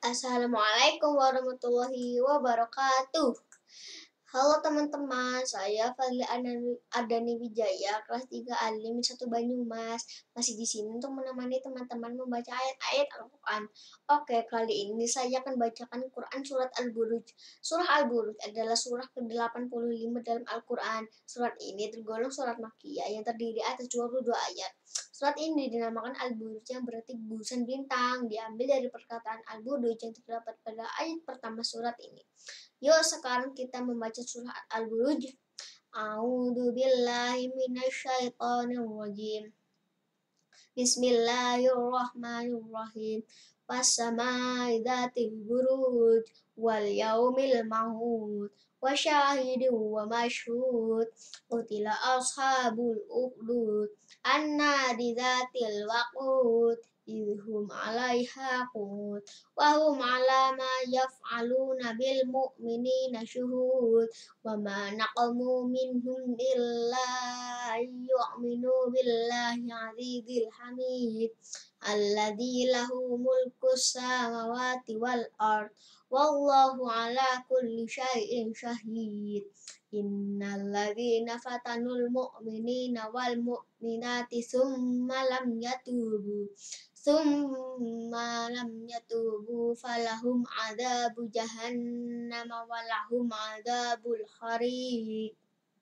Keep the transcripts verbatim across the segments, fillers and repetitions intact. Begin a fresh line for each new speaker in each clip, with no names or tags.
Assalamualaikum warahmatullahi wabarakatuh. Halo teman-teman, saya Fadli Adani Adani Wijaya, kelas tiga Alim satu Banyumas. Masih di sini untuk menemani teman-teman membaca ayat-ayat Al-Quran. Oke, kali ini saya akan bacakan Quran Surat Al-Buruj. Surah Al-Buruj adalah surah ke delapan puluh lima dalam Al-Quran. Surat ini tergolong surat Makkiyah yang terdiri atas dua puluh dua ayat. Surat ini dinamakan Al-Buruj yang berarti gugusan bintang, diambil dari perkataan Al-Buruj yang terdapat pada ayat pertama surat ini. Yuk sekarang kita membaca surah Al-Buruj. A'udzu billahi minasyaitonir rajim. Bismillahirrahmanirrahim. Was-samaa'i dzatil buruj wal yaumil maw'ud wa syahidin wa mashhud. Qutila ashabul ukhdud annari dzatil waqud idhum 'alaiha qu'ud wa hum 'ala ma yaf'aluna bil mu'minina syuhud wa ma naqamu minhum illa yu'minu billahi 'azizil hamid alladzi lahu mulkus samawati wal ard wallahu 'ala kulli syai'in syahid. Innal ladzina fatanul mu'minina wal mu'minati tsumma lam yatubu Summa lam yatubu falahum adabu jahannam walahum adabul hariq.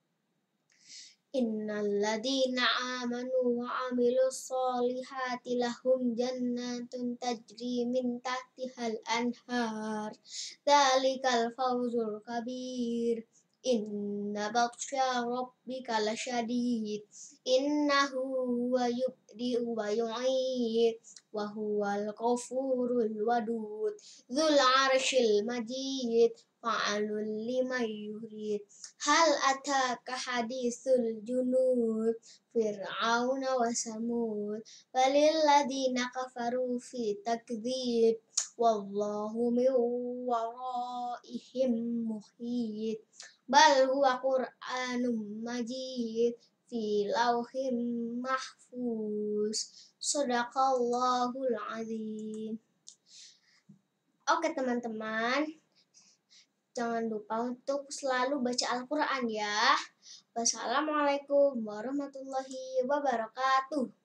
Innal ladzina amanu wa amilus solihati lahum jannatun tajri min tahtihal anhar. Dzalikal fawzul kabir. Inna batsya rabbika lasyadid. Innahu huwa yubdi'u wa yu'id wa huwal ghafurul wadud dzul 'arsyil majid fa'alul liman yurid. Hal ataka hadisul junud fir'auna wa samud balil ladzina kafaru fi takdzib wallahu min waraihim muhit bal huwa qur'anum majid fi lauhim mahfuz. Shadaqallahul azim. Oke teman-teman, jangan lupa untuk selalu baca Al-Quran ya. Wassalamualaikum warahmatullahi wabarakatuh.